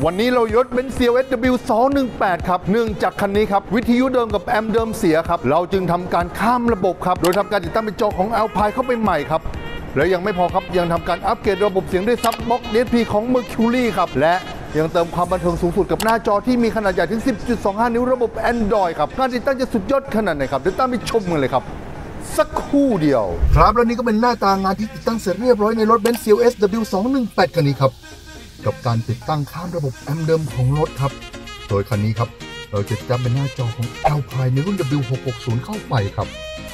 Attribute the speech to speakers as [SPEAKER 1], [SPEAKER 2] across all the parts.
[SPEAKER 1] วันนี้เรายศเป็น CLSW 218 ครับเนื่องจากคันนี้ครับวิทยุเดิมกับแอมเดิมเสียครับเราจึงทำการข้ามระบบครับโดยทำการติดตั้งเป็นจอของ Alpine เข้าไปใหม่ครับและยังไม่พอครับยังทำการอัปเกรดระบบเสียงด้วยซับบ็อก DSP ของ Mercury ครับและยังเติมความบันเทิงสูงสุดกับหน้าจอที่มีขนาดใหญ่ถึง 10.25 นิ้วระบบ Android ครับการติดตั้งจะสุดยอดขนาดไหนครับเดี๋ยวตามไปชมกันเลยครับสักครู่เดียวครับและนี่ก็เป็นหน้าตางานที่ติดตั้งเสร็จเรียบร้อยในรถ Benz CLSW 218 คันนี้ครับกับการติดตั้งข้ามระบบแอมเดิมของรถครับโดยคันนี้ครับเราจะติดตั้งเป็นหน้าจอของ Alpine ในรุ่น W660 เข้าไปครับ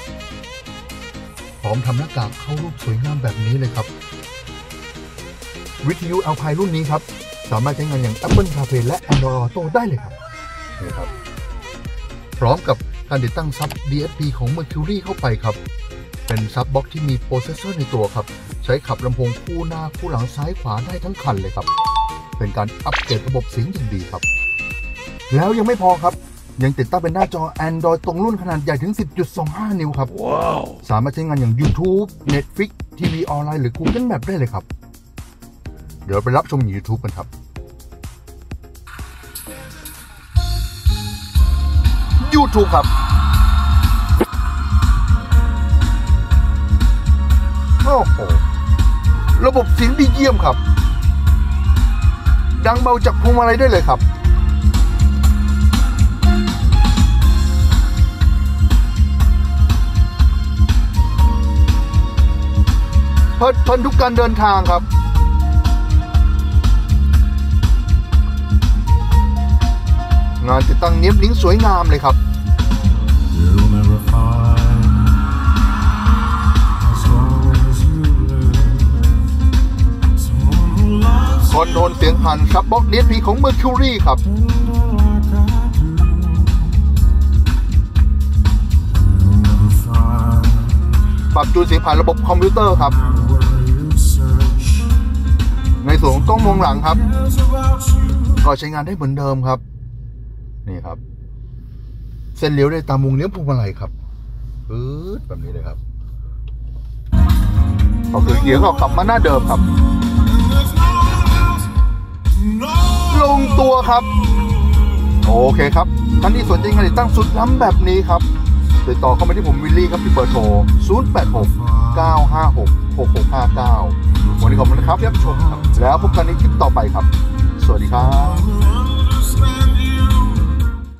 [SPEAKER 1] พร้อมทำหน้ากากเข้ารูปสวยงามแบบนี้เลยครับวิทยุ Alpine รุ่นนี้ครับสามารถใช้งานอย่าง Apple CarPlay และ Android Auto ได้เลยครับนี่ครับพร้อมกับการติดตั้งซับ DSP ของ Mercury เข้าไปครับเป็นซับบ็อกที่มีโปรเซสเซอร์ในตัวครับใช้ขับลำโพงคู่หน้าคู่หลังซ้ายขวาได้ทั้งคันเลยครับเป็นการอัปเกรดระบบเสียงอย่างดีครับแล้วยังไม่พอครับยังติดตั้งเป็นหน้าจอ Android ตรงรุ่นขนาดใหญ่ถึง 10.25 นิ้วครับ wow. สามารถใช้งานอย่าง YouTube Netflix ทีวีออนไลน์หรือ Google Map ได้เลยครับเดี๋ยวไปรับชม YouTube กันครับ YouTube ครับโอ้โหระบบเสียงดีเยี่ยมครับดังเบาจากพวงมาลัยได้เลยครับเพลิดเพลินทุกการเดินทางครับงานติดตั้งเนี๊ยบลิ้งสวยงามเลยครับคอนโทรลเสียงผ่านซับบ็อก DSP ของ Mercury ครับปรับจูนเสียงผ่านระบบคอมพิวเตอร์ครับในส่วนของกล้องมองหลังครับก็ใช้งานได้เหมือนเดิมครับนี่ครับเส้นเลี้ยวได้ตามวงเลี้ยวพวงมาลัยครับแบบนี้เลยครับก็คือเกียร์ก็ขับมาหน้าเดิมครับลงตัวครับโอเคครับท่านที่สนใจงานติดตั้งสุดล้ำแบบนี้ครับติดต่อเข้ามาที่ผมวิลลี่ครับที่เบอร์โทร 0869566659 วันนี้ขอบคุณนะครับที่รับชมครับแล้วพบกันในคลิปต่อไปครับสวัสดีครับ